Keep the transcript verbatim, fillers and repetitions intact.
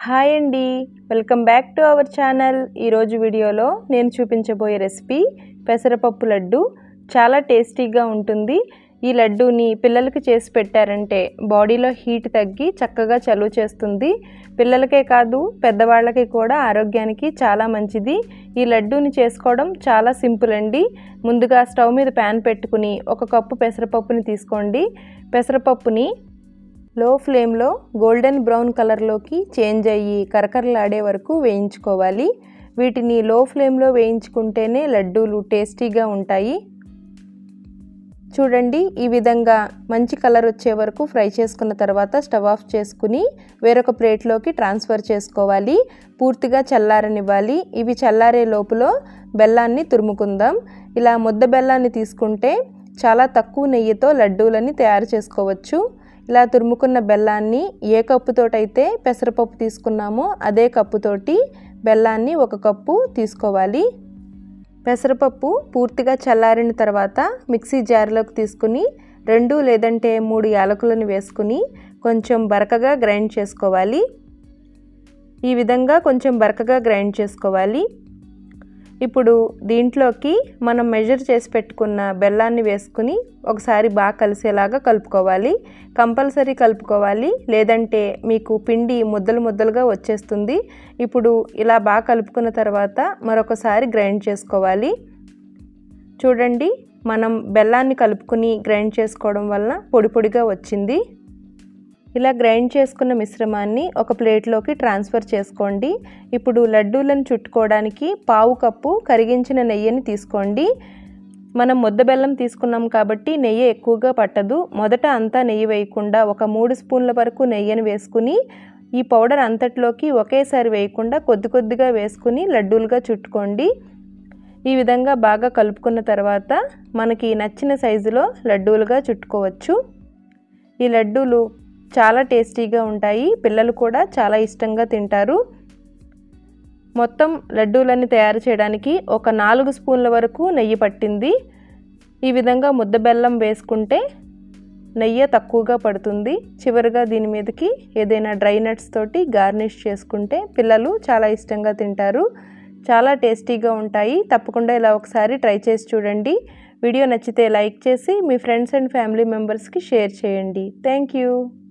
Hi అండి, welcome back to our channel. ఈరోజు వీడియోలో నేను చూపించబోయే రెసిపీ పెసరపప్పు లడ్డు. చాలా టేస్టీగా ఉంటుంది. ఈ లడ్డూని పిల్లలకి చేసి పెట్టారంటే బాడీలో హీట్ తగ్గి చక్కగా చలువ చేస్తుంది. పిల్లలకే కాదు పెద్దవాళ్ళకి కూడా ఆరోగ్యానికి చాలా మంచిది. ఈ లడ్డూని చేసుకోవడం చాలా సింపుల్ అండి. ముందుగా స్టవ్ మీద ప్యాన్ పెట్టుకుని ఒక కప్పు పెసరపప్పుని తీసుకోండి. పెసరపప్పుని లో ఫ్లేమ్లో గోల్డెన్ బ్రౌన్ కలర్లోకి చేంజ్ అయ్యి కరకరలాడే వరకు వేయించుకోవాలి. వీటిని లో ఫ్లేమ్లో వేయించుకుంటేనే లడ్డూలు టేస్టీగా ఉంటాయి. చూడండి, ఈ విధంగా మంచి కలర్ వచ్చే వరకు ఫ్రై చేసుకున్న తర్వాత స్టవ్ ఆఫ్ చేసుకుని వేరొక ప్లేట్లోకి ట్రాన్స్ఫర్ చేసుకోవాలి. పూర్తిగా చల్లారనివ్వాలి. ఇవి చల్లారే లోపులో బెల్లాన్ని తురుముకుందాం. ఇలా ముద్ద బెల్లాన్ని తీసుకుంటే చాలా తక్కువ నెయ్యితో లడ్డూలని తయారు చేసుకోవచ్చు. ఇలా తురుముకున్న బెల్లాన్ని ఏ కప్పుతోటైతే పెసరపప్పు తీసుకున్నామో అదే కప్పుతోటి బెల్లాన్ని ఒక కప్పు తీసుకోవాలి. పెసరపప్పు పూర్తిగా చల్లారిన తర్వాత మిక్సీ జార్లోకి తీసుకుని రెండు లేదంటే మూడు యాలకులను వేసుకుని కొంచెం బరకగా గ్రైండ్ చేసుకోవాలి. ఈ విధంగా కొంచెం బరకగా గ్రైండ్ చేసుకోవాలి. ఇప్పుడు దీంట్లోకి మనం మెజర్ చేసి పెట్టుకున్న బెల్లాన్ని వేసుకుని ఒకసారి బాగా కలిసేలాగా కలుపుకోవాలి. కంపల్సరీ కలుపుకోవాలి, లేదంటే మీకు పిండి ముద్దలు ముద్దలుగా వచ్చేస్తుంది. ఇప్పుడు ఇలా బాగా కలుపుకున్న తర్వాత మరొకసారి గ్రైండ్ చేసుకోవాలి. చూడండి, మనం బెల్లాన్ని కలుపుకుని గ్రైండ్ చేసుకోవడం వలన పొడి పొడిగా వచ్చింది. ఇలా గ్రైండ్ చేసుకున్న మిశ్రమాన్ని ఒక ప్లేట్లోకి ట్రాన్స్ఫర్ చేసుకోండి. ఇప్పుడు లడ్డూలను చుట్టుకోవడానికి పావు కప్పు కరిగించిన నెయ్యిని తీసుకోండి. మనం ముద్ద బెల్లం తీసుకున్నాం కాబట్టి నెయ్యి ఎక్కువగా పట్టదు. మొదట అంతా నెయ్యి వేయకుండా ఒక మూడు స్పూన్ల వరకు నెయ్యిని వేసుకుని ఈ పౌడర్ అంతట్లోకి ఒకేసారి వేయకుండా కొద్ది కొద్దిగా వేసుకుని లడ్డూలుగా చుట్టుకోండి. ఈ విధంగా బాగా కలుపుకున్న తర్వాత మనకి నచ్చిన సైజులో లడ్డూలుగా చుట్టుకోవచ్చు. ఈ లడ్డూలు చాలా టేస్టీగా ఉంటాయి. పిల్లలు కూడా చాలా ఇష్టంగా తింటారు. మొత్తం లడ్డూలన్నీ తయారు చేయడానికి ఒక నాలుగు స్పూన్ల వరకు నెయ్యి పట్టింది. ఈ విధంగా ముద్ద బెల్లం వేసుకుంటే నెయ్యి తక్కువగా పడుతుంది. చివరిగా దీని మీదకి ఏదైనా డ్రై నట్స్ తోటి గార్నిష్ చేసుకుంటే పిల్లలు చాలా ఇష్టంగా తింటారు. చాలా టేస్టీగా ఉంటాయి. తప్పకుండా ఇలా ఒకసారి ట్రై చేసి చూడండి. వీడియో నచ్చితే లైక్ చేసి మీ ఫ్రెండ్స్ అండ్ ఫ్యామిలీ మెంబర్స్కి షేర్ చేయండి. Thank you.